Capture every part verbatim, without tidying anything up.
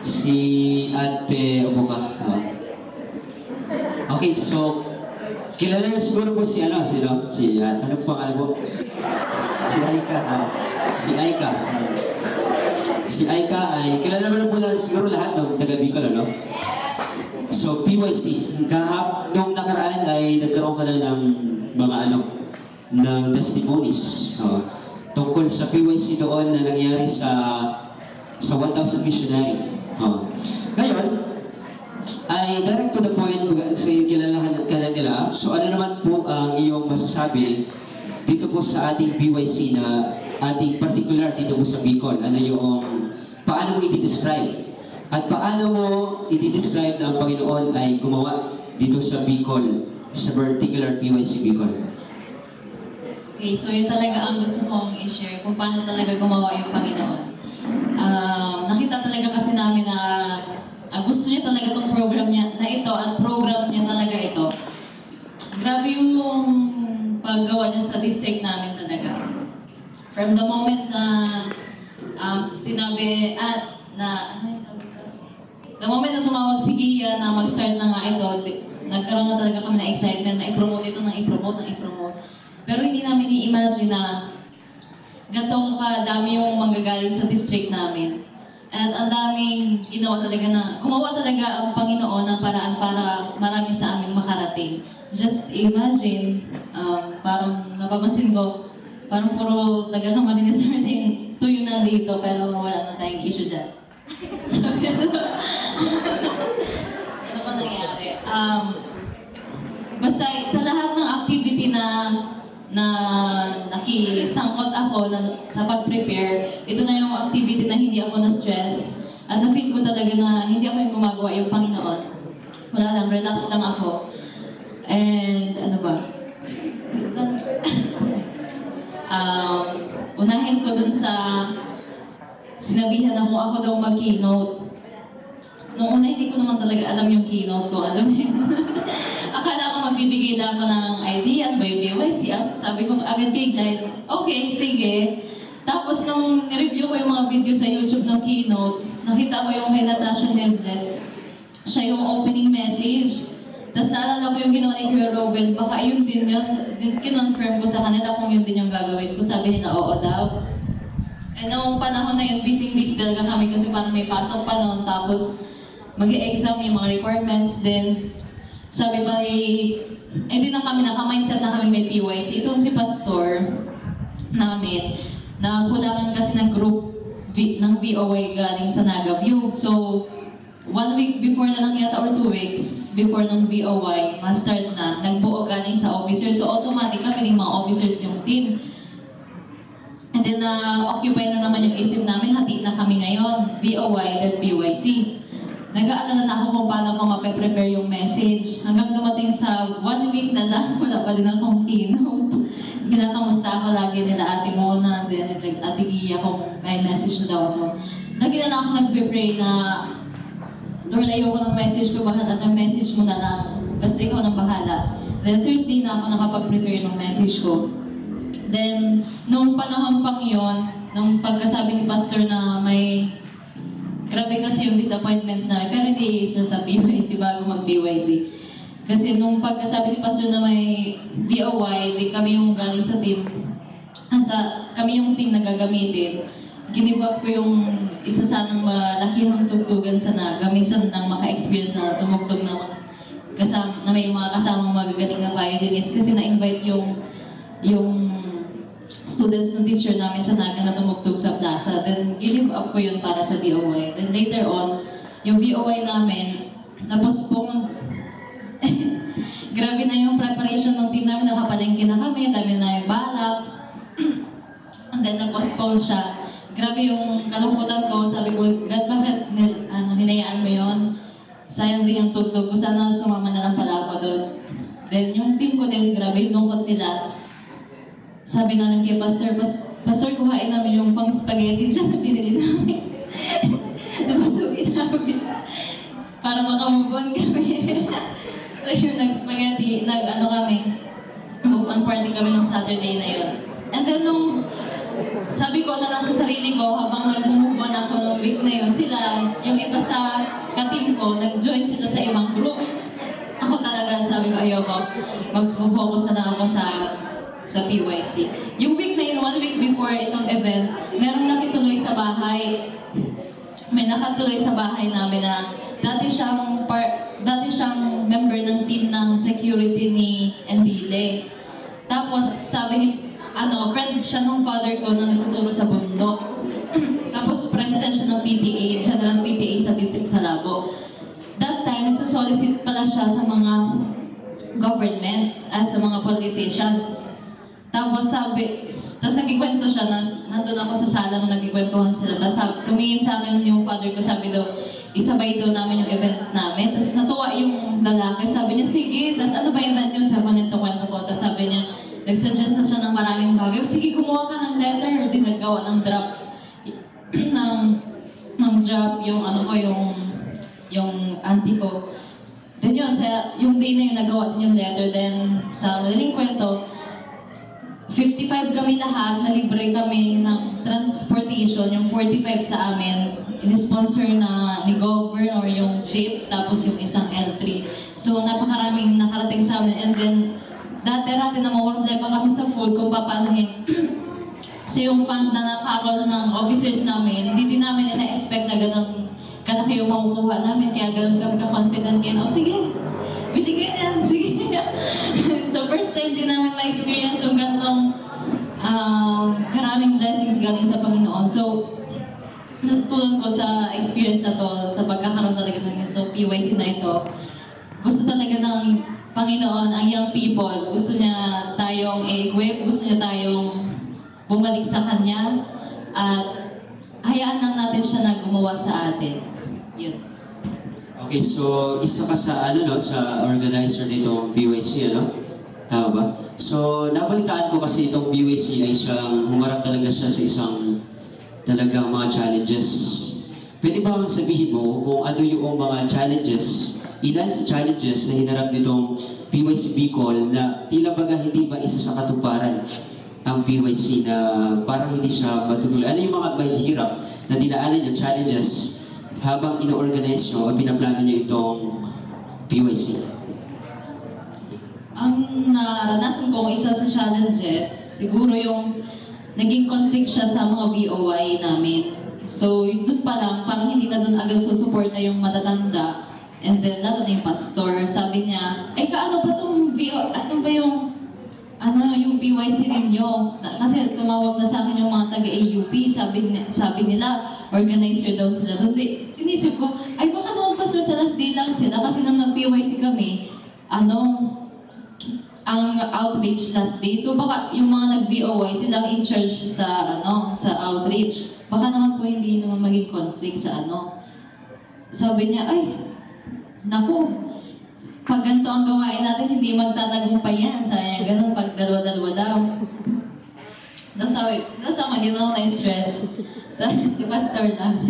Si Ate Obuka. Oh. Okay, so, kilala na siguro po si ano, si, no? si uh, ano po pangalan po? Si Aika. Uh, si Aika. Uh, si Aika ay, kilala mo na po na siguro lahat ng taga Bicol, ano? So, P Y C. Kahap, nung nakaraan ay nagkaroon ka na ng mga ano, ng testimonies. Uh, tungkol sa P Y C doon na nangyari sa sa one thousand missionary. Uh, ngayon, ay direct to the point sa kilalahan ka na nila. So ano naman po ang iyong masasabi dito po sa ating P Y C na ating particular dito po sa Bicol? Ano yung, paano mo i-describe? At paano mo i-describe na ang Panginoon ay gumawa dito sa Bicol, sa particular P Y C Bicol? Okay, so yun talaga ang gusto kong i-share kung paano talaga gumawa yung Panginoon. Uh, nakita talaga kasi namin na uh, gusto niya talaga itong program niya na ito at program niya talaga ito. Grabe yung paggawa niya sa district namin talaga. From the moment na um, sinabi at na ano yung tawag ito? The moment na tumawag si Gia na mag-start na nga ito, nagkaroon na talaga kami ng excitement na i-promote ito, na i-promote, na i-promote. Pero hindi namin i-imagine na ganitong kadami yung manggagaling sa district namin. At ang daming ginawa talaga na, gumawa talaga ang Panginoon ng paraan para marami sa amin makarating. Just imagine, um, parang napapansin ko, parang puro taga-Camarines Norte yung tuyo na dito, pero wala na tayong issue dyan. So, so ano pa nangyari? Um, basta sa lahat ng activity na na nakisangkot ako na, sa pag-prepare, ito na yung activity na hindi ako na-stress. At na-feel ko talaga na hindi ako yung gumagawa yung Panginoon. Wala lang, relax lang ako. And ano ba? um, unahin ko dun sa sinabihan ako, ako daw mag-keynote. Noong una, hindi ko naman talaga alam yung keynote ko. Alam mo yun? Akala ko magbibigay na ako ng idea at by P Y C. Sabi ko agad kay Glenn, okay, sige. Tapos nung review ko yung mga video sa YouTube ng keynote, nakita ko yung kay Natasha Neblet. Siya yung opening message. Tapos naalala ko yung ginawa ni Kuya Robin, baka yun din yun. Kinonfirm ko sa kanila kung yun din yung gagawin ko. Sabi nila, oo daw. Eh noong panahon na yun, busy-busy talaga kami kasi parang may pasok pa noon. Tapos mag-e-exam yung mga requirements din. Sabi pa ni, hindi na kami, naka-mindset na kami may P Y C. Itong si Pastor namin, na kulangan kasi ng group v, ng V O Y galing sa Nagaview. So, one week before na lang yata or two weeks before ng V O Y, ma-start na, nagbuo galing sa officers. So, automatic kami ng mga officers yung team. And then, na-occupy uh, na naman yung isip namin, hati na kami ngayon, V O Y, then P Y C. Nag-aalala na ako kung paano ko mape-prepare yung message. Hanggang dumating sa one week na lang, wala pa din akong keynote. Kinakamusta ako lagi nila Ate Mona, then Ate Gia kung may message na daw ako. Lagi na lang ako nag-prepare na, Lord, ayoko ng message ko, bahala ng message mo na lang. Basta ikaw nang bahala. Then Thursday na ako nakapag-prepare ng message ko. Then, nung panahon pang yun, nung pagkasabi ni Pastor na may grabe kasi yung disappointments namin, pero hindi isa sa P Y C bago mag-P Y C. Kasi nung pagkasabi ni Pastor na may V O Y, di kami yung galing sa team, sa, kami yung team na gagamitin, give up ko yung isa sanang malakihang tugtugan sa nagamisan ng maka-experience na tumugtog na, kasama, na may mga kasamang magagaling na violinist kasi na-invite yung yung students ng teacher namin sa Naga na tumugtog sa plaza. Then, give up ko yun para sa V O Y. Then later on, yung V O Y namin, tapos pong grabe na yung preparation ng team namin, nakapalengke na kami, dami na yung balak. And then, na-postpone siya. Grabe yung kalungkutan ko. Sabi ko, God, bakit ano, hinayaan mo yun? Sayang din yung tugtog ko. Sana sumama na lang pala ako doon. Then, yung team ko din, grabe yung lungkot nila. Sabi namin kay Pastor, Pastor, kuhain namin yung pang-spaghetti dyan na pinili namin. Napatuin namin. Para makamubon kami. So yun, nag-spaghetti, nag-ano kami, move-on party kami ng Saturday na yun. And then nung, sabi ko na lang sa sarili ko, habang nag-move on ako ng week na yun, sila, yung iba sa ka-team ko, nag-join sila sa ibang group. Ako talaga, sabi ko, ayoko, mag-focus na lang ako sa sa P Y C. Yung week na yun, one week before itong event, merong nakituloy sa bahay. May nakatuloy sa bahay namin na dati siyang, par, dati siyang member ng team ng security ni Endile. Tapos sabi ni, ano, friend siya ng father ko na nagtuturo sa bundok. Tapos president siya ng P T A, siya na ng P T A sa district sa Labo. That time, nagsasolicit pala siya sa mga government, at sa mga politicians. Tapos sabi, tapos nagkikwento siya na nandun ako sa sala nung nagkikwentuhan sila. Tapos sabi, tumingin sa akin yung father ko, sabi daw, isabay daw namin yung event namin. Tapos natuwa yung lalaki, sabi niya, sige, tapos ano ba yung event niyo? Sabi niya, kwento ko. Tapos sabi niya, nagsuggest na siya ng maraming bagay. Sige, gumawa ka ng letter. Di naggawa ng drop. ng, ng drop, yung ano ko, yung, yung auntie ko. Then yun, sa, yung day na yun, nagawa din yung letter. Then sa madaling kwento, fifty-five kami lahat, na libre kami ng transportation, yung forty-five sa amin, in-sponsor na ni Governor yung jeep, tapos yung isang L three. So napakaraming nakarating sa amin, and then dati-rati na problema kami sa food kung papaanohin. So yung fund na nakarol ng officers namin, hindi din namin ina-expect na ganun kalaki yung makukuha namin, kaya ganun kami ka-confident kaya, oh sige, binigay yan, sige. So first time din namin ma-experience yung ganitong um, karaming blessings galing sa Panginoon. So, natutunan ko sa experience na to, sa pagkakaroon talaga ng ito, P Y C na ito, gusto talaga ng Panginoon, ang young people, gusto niya tayong i-equip, gusto niya tayong bumalik sa Kanya, at hayaan lang natin siya na gumawa sa atin. Yun. Okay, so isa ka sa ano no, sa organizer nitong P Y C, ano? Tama ba? So nabalitaan ko kasi itong P Y C ay siyang humarap talaga siya sa isang talagang mga challenges. Pwede ba akong sabihin mo kung ano yung mga challenges, ilan sa challenges na hinarap nitong P Y C Bicol na tila baga hindi ba isa sa katuparan ang P Y C na parang hindi siya matutuloy? Ano yung mga mahihirap na dinaanan yung challenges habang ino-organize nyo o pinaplano nyo itong P Y C? Ang naranasan kong isa sa challenges, siguro yung naging conflict siya sa mga V O I namin. So, doon pa lang, parang hindi na doon agad susuporta yung matatanda. And then, lalo na yung pastor, sabi niya, ay, kaano ba itong V O I, ano ba yung, ano, yung P Y C ninyo? Kasi tumawag na sa akin yung mga taga-A U P, sabi, sabi nila, organizer daw sila. Doon, inisip ko, ay, baka noon pastor sa last day lang sila, kasi nung nag-P Y C kami, ano, ang outreach last day. So baka yung mga nag-V O I, silang in charge sa, ano, sa outreach. Baka naman po hindi naman maging conflict sa ano. Sabi niya, ay, naku, pag ganito ang gawain natin, hindi magtatagumpay yan. Sabi niya, ganun, pag dalawa-dalawa daw. Tapos sabi, kasama din ako na-stress. Si pastor na.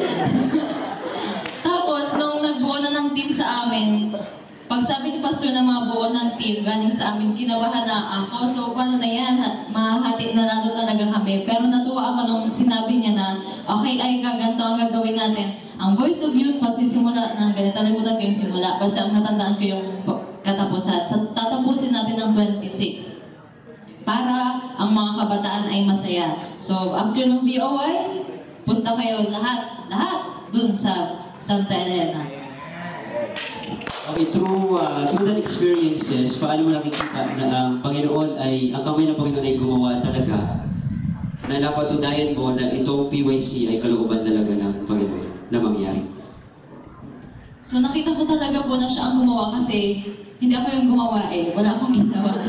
Tapos, nung nagbuo na ng team sa amin, pag sabi ni pastor na mga buo ng team galing sa amin, kinabahan na ako. So, paano na yan? Mahati na lalo talaga kami. Pero natuwa ako nung sinabi niya na, okay, ay, gaganto ang gagawin natin. Ang Voice of Youth, pagsisimula ng ganito, talimutan ko yung simula. Kasi ang natandaan ko yung katapusan. Sa tatapusin natin ng twenty-six. Para ang mga kabataan ay masaya. So, after ng V O I, punta kayo lahat, lahat, dun sa Santa Elena. Okay, through, uh, through that experiences, paano mo nakikita na ang Panginoon ay, ang kamay ng Panginoon ay gumawa talaga, na napatunayan mo na itong P Y C ay kalooban talaga ng Panginoon na mangyari? So nakita ko talaga po na siya ang gumawa kasi hindi ako yung gumawa eh, wala akong ginawa.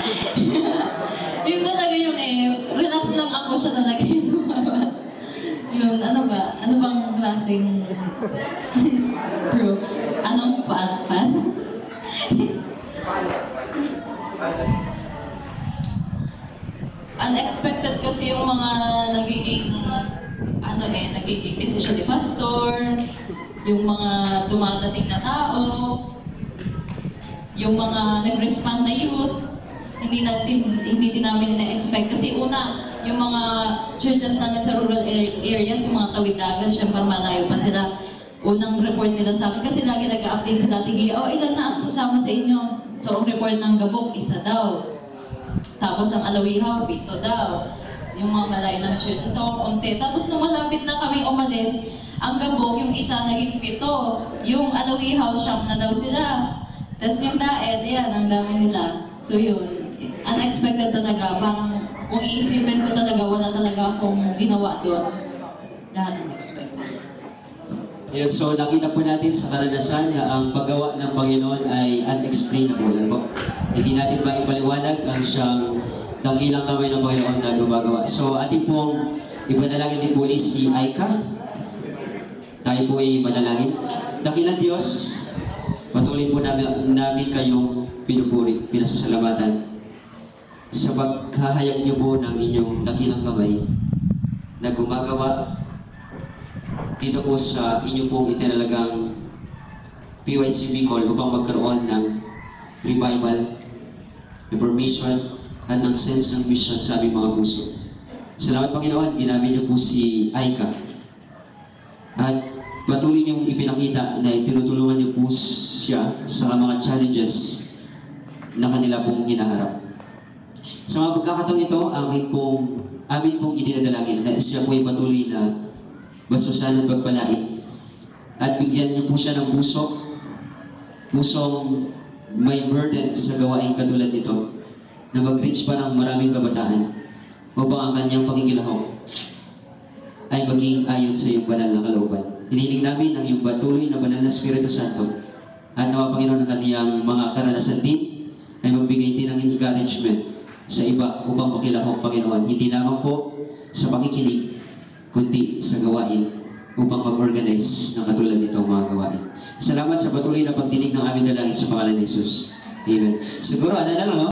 Yun talaga yung eh, relax lang ako, siya talaga yung gumawa. Yun, ano ba? Ano bang klaseng proof? Anong pat-pat? Unexpected kasi yung mga nagiging, ano eh, nagiging desisyon ni pastor, yung mga dumadating na tao, yung mga nag-respond na youth, hindi natin, hindi din namin na-expect. Kasi una, yung mga churches namin sa rural ar- areas, yung mga tawid dagat, syempre malayo pa sila. Unang report nila sa akin, kasi lagi nag-update sa dati, oh ilan na ang sasama sa inyo? So ang report ng Gabok, isa daw. Tapos ang Alawihaw, pito daw. Yung mga malayo ng churches, so unti. Tapos nung malapit na kaming umalis, ang Gabok, yung isa naging pito. Yung Alawihaw, siyam na daw sila. Tapos yung Daed, yan, ang dami nila. So yun, unexpected talaga. Parang kung iisipin ko talaga, wala talaga akong ginawa doon. Lahat unexpected. Ayan, so nakita po natin sa karanasan na ang paggawa ng Panginoon ay unexplainable. Ano po? Hindi natin maipaliwanag ang siyang dakilang kamay ng Panginoon na gumagawa. So ating pong ipanalangin din po ulit si Aika. Tayo po ay manalangin. Dakilang Diyos, patuloy po namin, namin kayong pinupuri, pinasasalamatan sa pagkahayag niyo po ng inyong dakilang kamay na gumagawa dito po sa inyo pong itinalagang P Y C Bicol upang magkaroon ng revival, reformation, at ng sense ng mission sa aming mga puso. Salamat Panginoon, ginamit niyo po si Aika. At patuloy niyong ipinakita na tinutulungan niyo po siya sa mga challenges na kanila pong hinaharap. Sa mga pagkakataong ito, amin pong, amin pong idinadalangin na siya po ay patuloy na basusan at pagpalain. At bigyan niyo po siya ng puso, pusong may burden sa gawain katulad nito, na mag-reach pa ng maraming kabataan upang ang kanyang pakikilahok ay maging ayon sa iyong banal na kalooban. Hinihiling namin ang iyong patuloy na banal na Espiritu Santo at nawa Panginoon ng kaniyang mga karanasan din ay magbigay din ng encouragement sa iba upang makilahok Panginoon. Hindi lamang po sa pakikinig, kundi sa gawain upang mag-organize ng katulad nitong mga gawain. Salamat sa patuloy na pagdinig ng aming dalangin sa pangalan ni Jesus. Amen. Siguro, ano na lang, no?